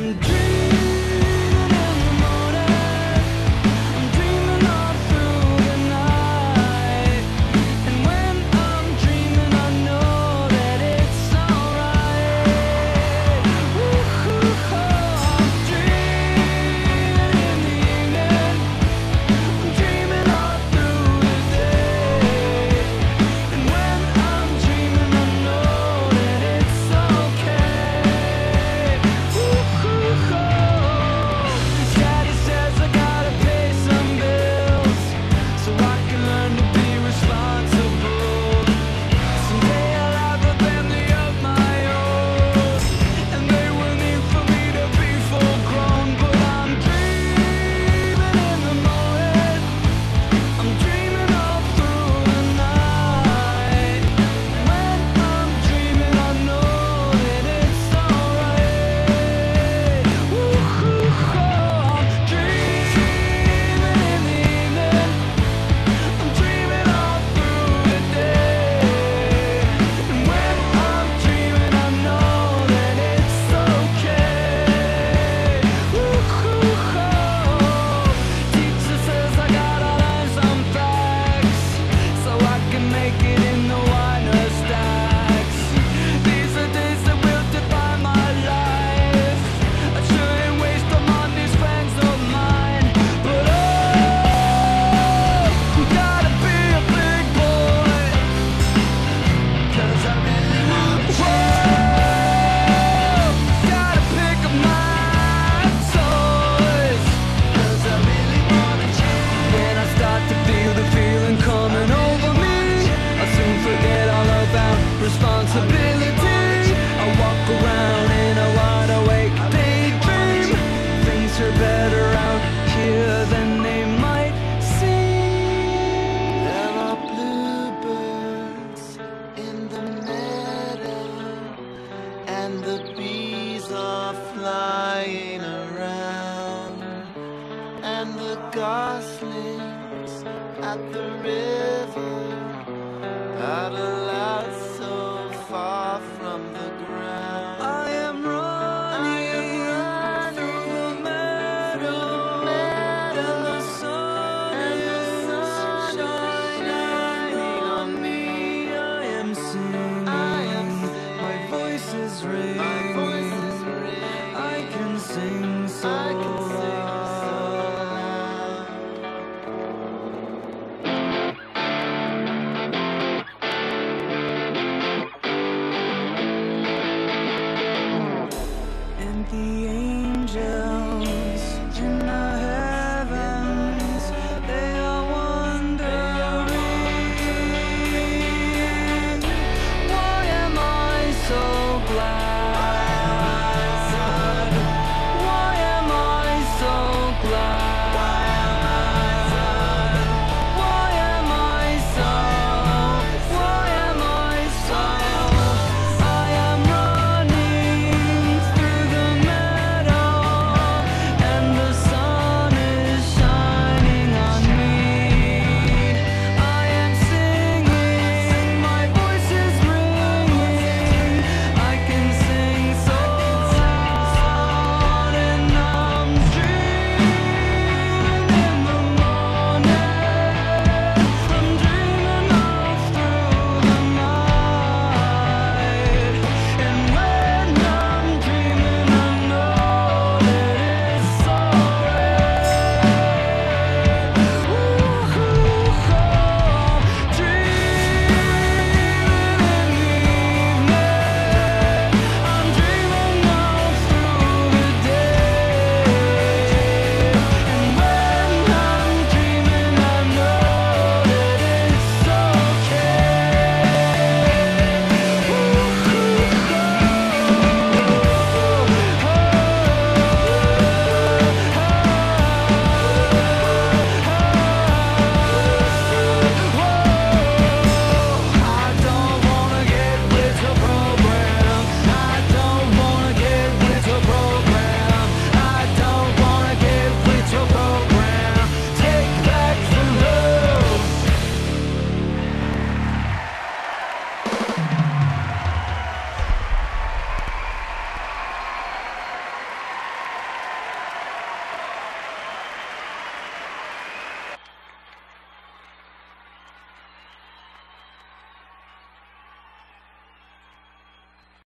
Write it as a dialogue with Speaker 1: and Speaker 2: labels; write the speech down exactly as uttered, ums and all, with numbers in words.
Speaker 1: Responsibility. I walk around in a wide awake daydream. Things are better out here than they might seem.
Speaker 2: There are bluebirds in the meadow, and the bees are flying around, and the goslings at the river paddle out so far from the ground.
Speaker 1: I am running, I am running through the meadow, and the sun is shining on me. I am singing,
Speaker 2: I am singing.
Speaker 1: my voice is
Speaker 2: My voice
Speaker 1: ringing.
Speaker 2: is ringing.
Speaker 1: I can sing so
Speaker 2: I can